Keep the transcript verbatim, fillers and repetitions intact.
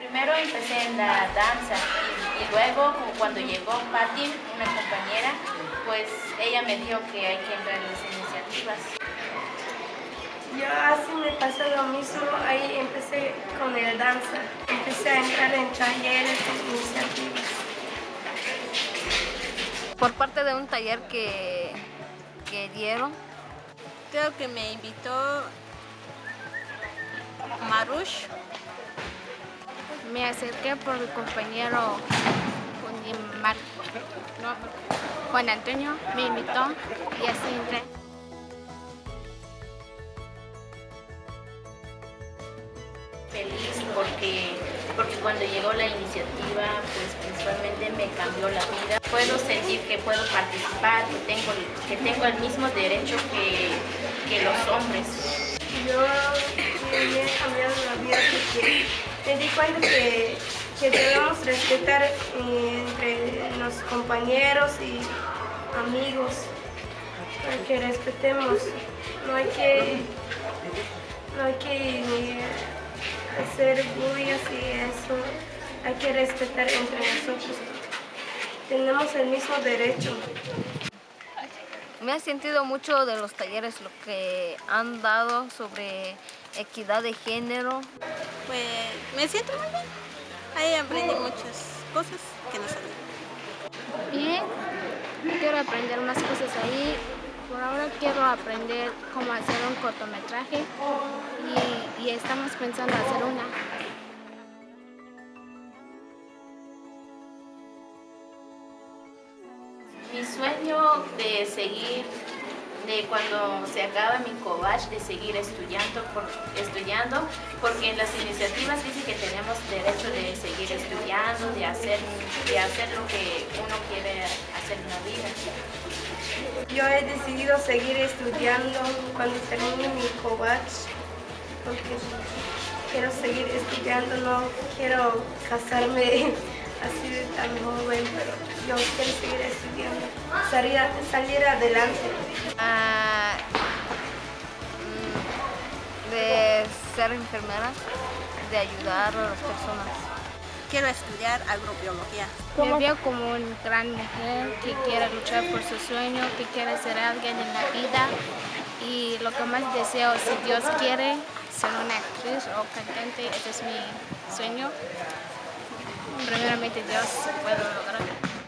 Primero empecé en la danza y luego cuando llegó Patti, una compañera, pues ella me dijo que hay que entrar en las iniciativas. Yo así me pasó lo mismo, ahí empecé con el danza, empecé a entrar en talleres, en iniciativas. Por parte de un taller que, que dieron, creo que me invitó Marush. Me acerqué por mi compañero Mar, no, Juan Antonio, me invitó y así entré. Feliz porque, porque cuando llegó la iniciativa, pues principalmente me cambió la vida. Puedo sentir que puedo participar, que tengo, que tengo el mismo derecho que, que los hombres. Yo me he cambiado la vida porque me di cuenta que, que debemos respetar eh, entre los compañeros y amigos, para que respetemos, no hay que, no hay que eh, hacer bullying y eso, hay que respetar entre nosotros, tenemos el mismo derecho. me he sentido mucho de los talleres, lo que han dado sobre equidad de género. Pues me siento muy bien. Ahí aprendí muchas cosas que no sabía. Bien, quiero aprender unas cosas ahí. Por ahora quiero aprender cómo hacer un cortometraje y, y estamos pensando hacer una. Mi sueño de seguir, de cuando se acaba mi collage, de seguir estudiando, por, estudiando, porque en las iniciativas dice que tenemos derecho de seguir estudiando, de hacer, de hacer lo que uno quiere hacer en la vida. Yo he decidido seguir estudiando cuando termine mi collage, porque quiero seguir estudiando, no quiero casarme así de tan joven, pero yo quiero seguir estudiando, salir, salir adelante. Ah, de ser enfermera, de ayudar a las personas. Quiero estudiar agrobiología. Me veo como una gran mujer que quiere luchar por su sueño, que quiere ser alguien en la vida y lo que más deseo, si Dios quiere, ser una actriz o cantante, ese es mi sueño. Primeramente Dios puedo lograr.